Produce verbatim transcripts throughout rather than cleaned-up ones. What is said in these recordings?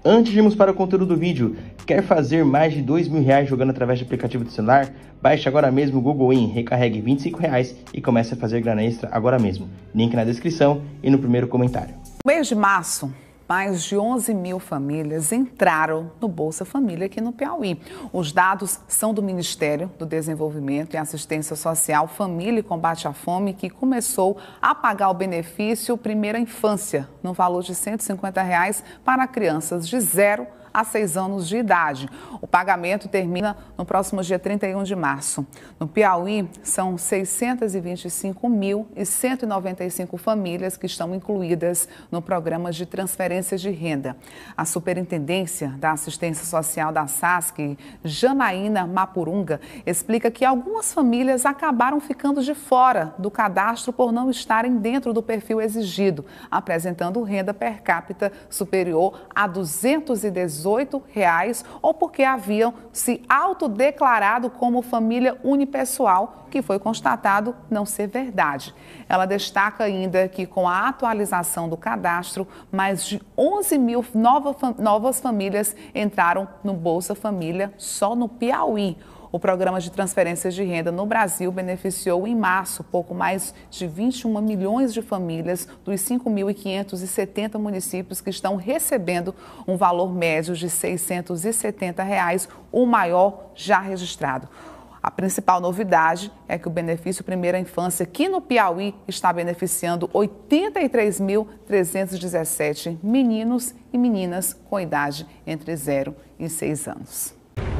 Antes de irmos para o conteúdo do vídeo, quer fazer mais de dois mil reais jogando através do aplicativo do celular? Baixe agora mesmo o Google In, recarregue vinte e cinco reais e comece a fazer grana extra agora mesmo. Link na descrição e no primeiro comentário. No mês de março, mais de onze mil famílias entraram no Bolsa Família aqui no Piauí. Os dados são do Ministério do Desenvolvimento e Assistência Social, Família e Combate à Fome, que começou a pagar o benefício Primeira Infância, no valor de cento e cinquenta reais para crianças de zero a seis anos de idade. O pagamento termina no próximo dia trinta e um de março. No Piauí, são seiscentas e vinte e cinco mil e cento e noventa e cinco famílias que estão incluídas no programa de transferências de renda. A Superintendência da Assistência Social da SASC, Janaína Mapurunga, explica que algumas famílias acabaram ficando de fora do cadastro por não estarem dentro do perfil exigido, apresentando renda per capita superior a duzentos e dezoito reais ou porque haviam se autodeclarado como família unipessoal, que foi constatado não ser verdade. Ela destaca ainda que com a atualização do cadastro, mais de onze mil nova, novas famílias entraram no Bolsa Família só no Piauí. O programa de transferências de renda no Brasil beneficiou em março pouco mais de vinte e um milhões de famílias dos cinco mil quinhentos e setenta municípios que estão recebendo um valor médio de seiscentos e setenta reais, o maior já registrado. A principal novidade é que o benefício Primeira Infância aqui no Piauí está beneficiando oitenta e três mil trezentos e dezessete meninos e meninas com idade entre zero e seis anos.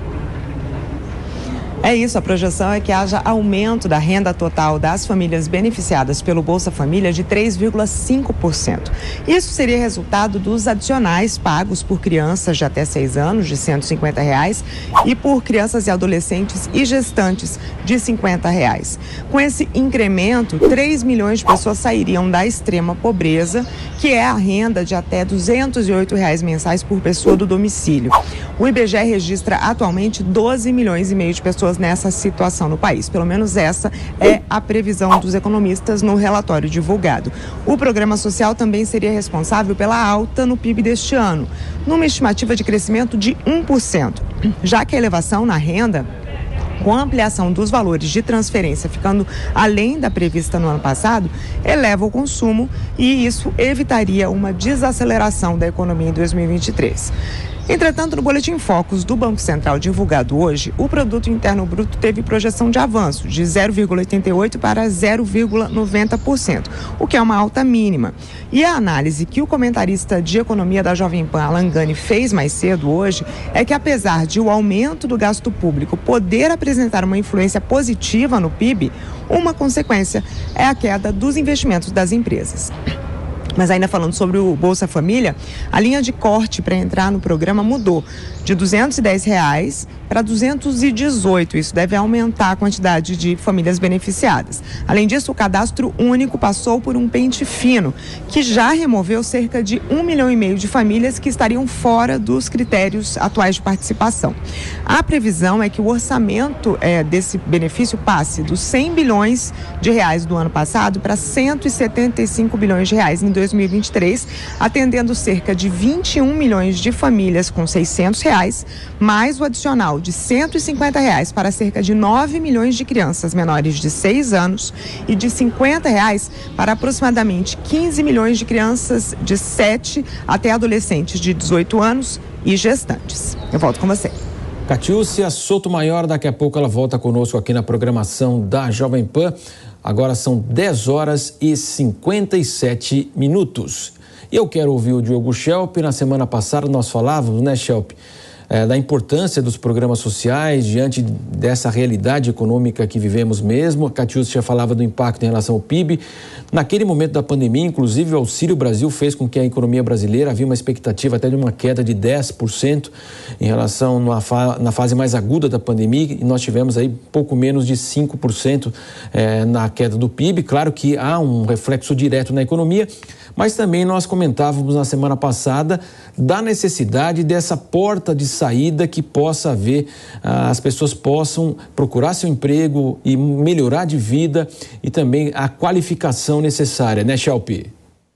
É isso, a projeção é que haja aumento da renda total das famílias beneficiadas pelo Bolsa Família de três vírgula cinco por cento. Isso seria resultado dos adicionais pagos por crianças de até seis anos, de cento e cinquenta reais, e por crianças e adolescentes e gestantes, de cinquenta reais. Com esse incremento, três milhões de pessoas sairiam da extrema pobreza, que é a renda de até duzentos e oito reais mensais por pessoa do domicílio. O I B G E registra atualmente doze milhões e meio de pessoas nessa situação no país. Pelo menos essa é a previsão dos economistas no relatório divulgado. O programa social também seria responsável pela alta no P I B deste ano, numa estimativa de crescimento de um por cento, já que a elevação na renda, com a ampliação dos valores de transferência ficando além da prevista no ano passado, eleva o consumo e isso evitaria uma desaceleração da economia em dois mil e vinte e três. Entretanto, no Boletim Focus do Banco Central divulgado hoje, o Produto Interno Bruto teve projeção de avanço de zero vírgula oitenta e oito por cento para zero vírgula noventa por cento, o que é uma alta mínima. E a análise que o comentarista de economia da Jovem Pan, Alan Gani, fez mais cedo hoje é que, apesar de o aumento do gasto público poder apresentar uma influência positiva no P I B, uma consequência é a queda dos investimentos das empresas. Mas ainda falando sobre o Bolsa Família, a linha de corte para entrar no programa mudou de duzentos e dez reais para duzentos e dezoito. Isso deve aumentar a quantidade de famílias beneficiadas. Além disso, o cadastro único passou por um pente fino, que já removeu cerca de um milhão e meio de famílias que estariam fora dos critérios atuais de participação. A previsão é que o orçamento é, desse benefício passe dos cem bilhões de reais do ano passado para cento e setenta e cinco bilhões de reais em dois mil e vinte e três, atendendo cerca de vinte e um milhões de famílias com seiscentos reais, mais o adicional de cento e cinquenta reais para cerca de nove milhões de crianças menores de seis anos e de cinquenta reais para aproximadamente quinze milhões de crianças de sete até adolescentes de dezoito anos e gestantes. Eu volto com você. Catiúcia Sotomayor, daqui a pouco ela volta conosco aqui na programação da Jovem Pan. Agora são dez horas e cinquenta e sete minutos. E eu quero ouvir o Diogo Schelp. Na semana passada nós falávamos, né, Schelp, é, da importância dos programas sociais diante dessa realidade econômica que vivemos mesmo. A Catiúcia já falava do impacto em relação ao P I B. Naquele momento da pandemia, inclusive, o Auxílio Brasil fez com que a economia brasileira havia uma expectativa até de uma queda de dez por cento em relação na, fa na fase mais aguda da pandemia, e nós tivemos aí pouco menos de cinco por cento é, na queda do P I B. Claro que há um reflexo direto na economia, mas também nós comentávamos na semana passada da necessidade dessa porta de saída que possa haver, ah, as pessoas possam procurar seu emprego e melhorar de vida e também a qualificação necessária, né, Schelp?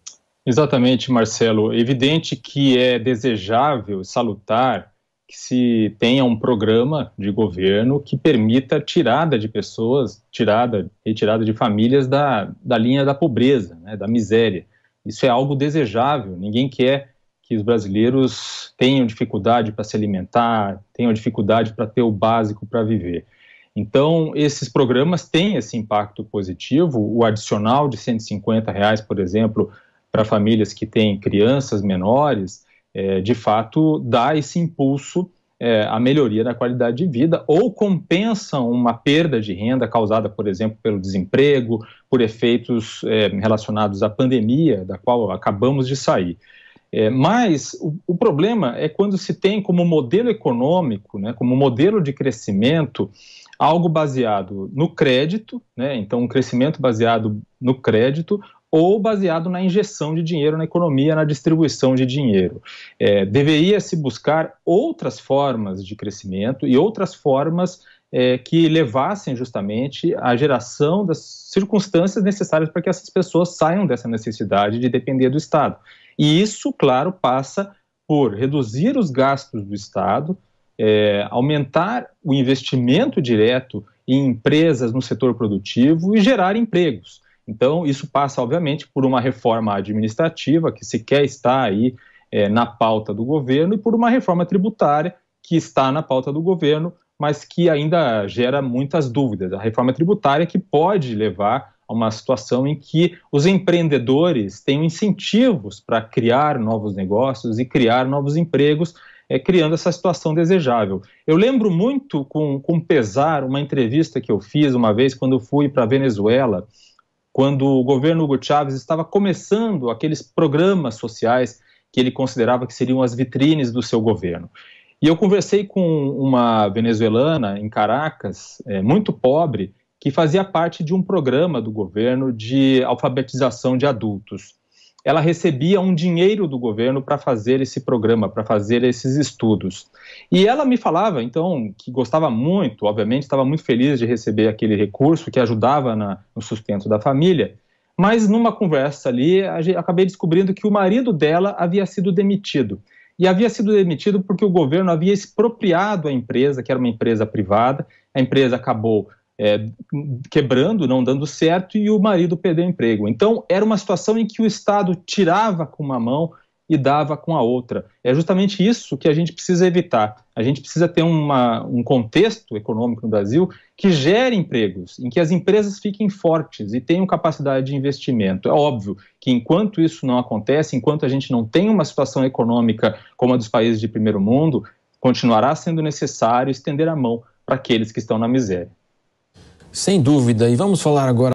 Exatamente, Marcelo. Evidente que é desejável, salutar, que se tenha um programa de governo que permita tirada de pessoas, tirada, retirada de famílias da, da linha da pobreza, né, da miséria. Isso é algo desejável. Ninguém quer que os brasileiros tenham dificuldade para se alimentar, tenham dificuldade para ter o básico para viver. Então, esses programas têm esse impacto positivo. O adicional de cento e cinquenta reais, por exemplo, para famílias que têm crianças menores, é, de fato, dá esse impulso é, à melhoria da qualidade de vida ou compensam uma perda de renda causada, por exemplo, pelo desemprego, por efeitos é, relacionados à pandemia, da qual acabamos de sair. É, mas o, o problema é quando se tem como modelo econômico, né, como modelo de crescimento, algo baseado no crédito, né, então um crescimento baseado no crédito, ou baseado na injeção de dinheiro na economia, na distribuição de dinheiro. É, deveria se buscar outras formas de crescimento e outras formas é, que levassem justamente à geração das circunstâncias necessárias para que essas pessoas saiam dessa necessidade de depender do Estado. E isso, claro, passa por reduzir os gastos do Estado, é, aumentar o investimento direto em empresas no setor produtivo e gerar empregos. Então, isso passa, obviamente, por uma reforma administrativa, que sequer está aí é, na pauta do governo, e por uma reforma tributária, que está na pauta do governo, mas que ainda gera muitas dúvidas. A reforma tributária que pode levar a uma situação em que os empreendedores tenham incentivos para criar novos negócios e criar novos empregos, é, criando essa situação desejável. Eu lembro muito, com, com pesar, uma entrevista que eu fiz uma vez quando fui para a Venezuela, quando o governo Hugo Chávez estava começando aqueles programas sociais que ele considerava que seriam as vitrines do seu governo. E eu conversei com uma venezuelana em Caracas, é, muito pobre, que fazia parte de um programa do governo de alfabetização de adultos. Ela recebia um dinheiro do governo para fazer esse programa, para fazer esses estudos. E ela me falava, então, que gostava muito, obviamente, estava muito feliz de receber aquele recurso que ajudava na, no sustento da família, mas numa conversa ali, a gente, acabei descobrindo que o marido dela havia sido demitido. E havia sido demitido porque o governo havia expropriado a empresa, que era uma empresa privada, a empresa acabou É, quebrando, não dando certo, e o marido perdeu o emprego. Então, era uma situação em que o Estado tirava com uma mão e dava com a outra. É justamente isso que a gente precisa evitar. A gente precisa ter uma, um contexto econômico no Brasil que gere empregos, em que as empresas fiquem fortes e tenham capacidade de investimento. É óbvio que enquanto isso não acontece, enquanto a gente não tem uma situação econômica como a dos países de primeiro mundo, continuará sendo necessário estender a mão para aqueles que estão na miséria. Sem dúvida. E vamos falar agora